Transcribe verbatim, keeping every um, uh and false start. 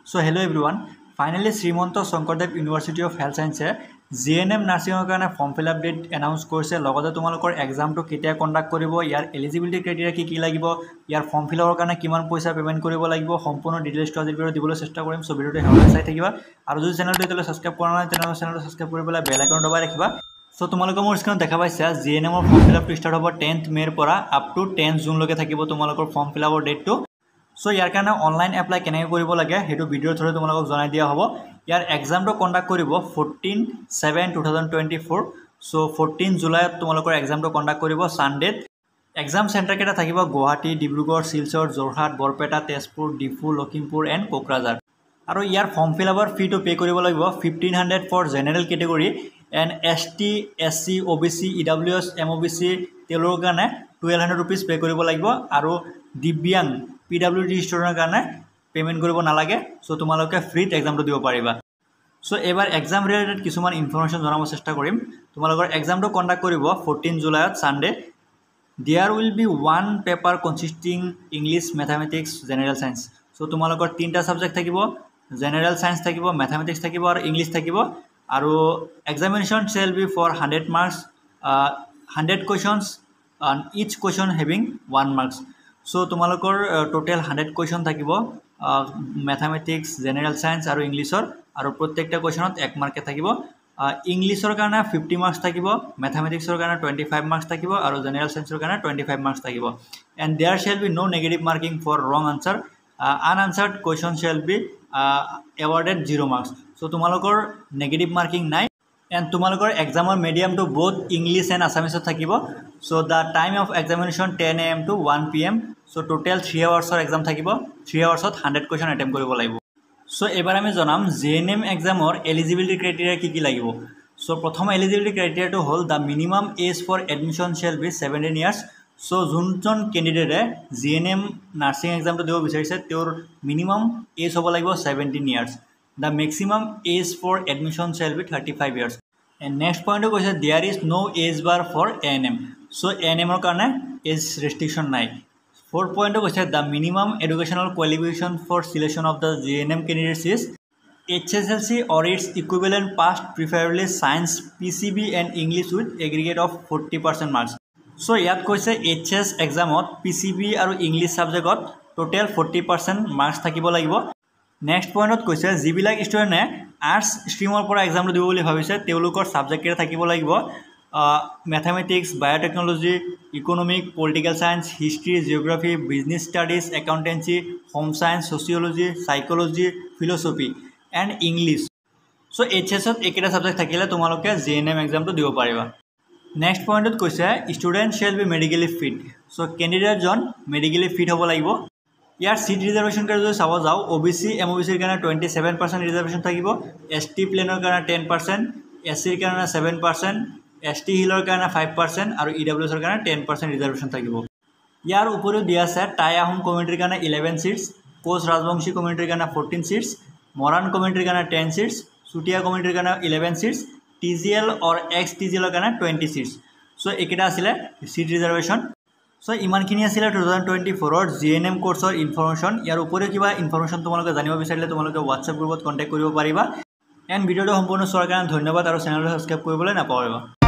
So hello everyone. Finally, Srimanto Shankardev University of Health Science G N M নার্সিংৰ কাৰণে form fill up date announce কৰিছে লগতে তোমালোকৰ এক্সামটো কেতিয়া কণ্ডাক্ট কৰিব ইয়াৰ এলিজিবিলিটি ক্ৰাইটেৰিয়া কি কি লাগিব ইয়াৰ ফৰ্ম ফিল আপৰ কাৰণে কিমান পইচা পেমেন্ট কৰিব লাগিব সম্পূৰ্ণ ডিটেইলছটো আজি ভিডিঅ দিবলৈ চেষ্টা কৰিম সো ভিডিঅটো হেল্প চাই থাকিবা আৰু যদি চেনেলটো এতিয়ালৈ সাবস্ক্ৰাইব কৰা নাই তেনে চেনেলটো সাবস্ক্ৰাইব কৰি পেলাই বেল আইকন দবাই ৰাখিবা সো তোমালোকে মোৰ স্ক্ৰীনত দেখা পাইছা G N M ৰ ফৰ্ম ফিল আপটো ষ্টাৰ্ট হ'ব tenth মেৰ পৰা আপ টু tenth জুন লৈকে থাকিব তোমালোকৰ ফৰ্ম ফিল আপৰ ডেটটো সো ইয়াৰ কাৰণে অনলাইন এপ্লাই কেনেকৈ কৰিব লাগে হেতু ভিডিঅ থৰে তোমালোকক জনাই দিয়া হ'ব ইয়াৰ এক্সামটো কণ্ডাক্ট কৰিব fourteen seven twenty twenty-four so fourteen জুলাইত তোমালোকৰ এক্সামটো কণ্ডাক্ট কৰিব সানডে এক্সাম সেন্টাৰ কেটা থাকিব গুৱাহাটী ডিব্ৰুগড় শিলচৰ জৰহাট বৰপেটা তেজপুৰ ডিফু লখিমপুৰ এণ্ড কোকৰাঝাৰ আৰু ইয়াৰ ফৰ্ম ফিল আপৰ ফিটো পে কৰিব লাগিব fifteen hundred for general category and S T S C O' B C E W S M O' B C তেওঁলোকৰ কাৰণে twelve hundred ৰুপিজ পে কৰিব লাগিব আৰু দিব্যাং P W D ষ্টুডেন্টৰ কাৰণে পেমেন্ট কৰিব নালাগে সো তোমালোকে ফ্ৰীত এক্সামটো দিব পাৰিবা সো এবাৰ এক্সাম ৰিলেটেড কিছুমান ইনফৰমেশন জনাব চেষ্টা কৰিম তোমালোকৰ এক্সামটো কণ্ডাক্ট কৰিব fourteen জুলাইত Sunday There will be one paper consisting English, Mathematics, General Science. So তোমালোকৰ তিনটা সাবজেক্ট থাকিব General Science থাকিব Mathematics থাকিব আৰু English থাকিব আৰু examination shall be for one hundred marks uh, one hundred questions and each question having one marks. So তোমালোকৰ total one hundred question থাকিব uh, Mathematics, General Science আৰু Englishৰ আৰু প্ৰত্যেকটা questionত এক মাৰ্ক থাকিব ইংলিছৰ কাৰণে fifty মাৰ্কস থাকিব ম্যাথমেটিক্সৰ কাৰণে twenty-five মাৰ্কস থাকিব আৰু জেনাৰেল সায়েন্সৰ কাৰণে twenty-five মাৰ্কস থাকিব and there shall be no negative marking for wrong answer uh, unanswered question shall be uh, awarded zero marks so তোমালোকৰ নেগেটিভ মার্কিং নাই and তোমালোকৰ এক্সামৰ মিডিয়ামটো both English and Assamese থাকিব so the time of examination ten A M to one P M so total three hours ৰ exam থাকিব three hours ত one hundred question attempt কৰিব লাগিব সো এবাৰ আমি জনাম G N M এক্সামৰ এলিজিবিলিটি ক্ৰাইটেৰিয়া কি কি লাগিব সো প্ৰথম এলিজিবিলিটি ক্ৰাইটেৰিয়াটো হল the minimum age for admission shall be seventeen years so যোনজন ক্যান্ডিডেটে G N M নার্সিং এক্সামটো দিব বিচাৰিছে তেওঁৰ মিনিমাম এজ হ'ব লাগিব seventeen years the maximum age for admission shall be thirty-five years and next point কৈছে there is no age bar for A N M so A N M ৰ কাৰণে age restriction নাই fourth point কৈছে the minimum educational qualification for selection of the G N M candidates is H S L C or its equivalent passed preferably science P C B and English with aggregate of forty percent marks so ইয়াত কৈছে H S examত P C B আৰু English subjectত total forty percent marks থাকিব লাগিব next pointত কৈছে যিবিলাক ষ্টুডেন্টে arts ষ্ট্ৰীমৰ পৰা এক্সামটো দিব বুলি ভাবিছে তেওঁলোকৰ সাবজেক্ট কেটা থাকিব লাগিব mathematics biotechnology economic political science history geography business studies accountancy home science sociology psychology philosophy and English so H S ত একেটা সাবজেক্ট থাকিলে তোমালোকে G N M এক্সামটো দিব পাৰিবা নেক্সট পইণ্টত কৈছে student shall be medically fit so candidate জন medically fit হ'ব লাগিব ইয়াৰ সিট ৰিজাৰ্ভেশন কাৰণে যদি চাব যাও O B C M O B C ৰ কাৰণে twenty-seven percent ৰিজাৰ্ভেশন থাকিব S T প্লেনৰ কাৰণে ten percent S C ৰ কাৰণে seven percent S T হিলৰ কাৰণে five percent আৰু E W S ৰ কাৰণে ten percent ৰিজাৰ্ভেশন থাকিব ইয়াৰ উপৰিও দিয়া আছে টাই আহোম কমিউনিটিৰ কাৰণে eleven seats কোচ ৰাজবংশী কমিউনিটিৰ কাৰণে fourteen seats মৰাণ কমিউনিটিৰ কাৰণে ten seats সুটিয়া কমিউনিটিৰ কাৰণে eleven seats T G L or X T G L ৰ কাৰণে twenty seats সো একেটা আছিল সিট ৰিজাৰ্ভেশন সো ইমানখিনি আছিল twenty twenty-four ৰ G N M কোৰ্সৰ ইনফৰমেশন ইয়াৰ উপৰিও কিবা ইনফৰমেশন তোমালোকে জানিব বিচাৰিলে তোমালোকে WhatsApp গ্ৰুপত কন্টাক্ট কৰিব পাৰিবা এন্ড ভিডিওটো সম্পূৰ্ণ চোৱাৰ কাৰণে ধন্যবাদ আৰু চেনেলটো সাবস্ক্ৰাইব কৰিবলৈ নাপাহৰিবা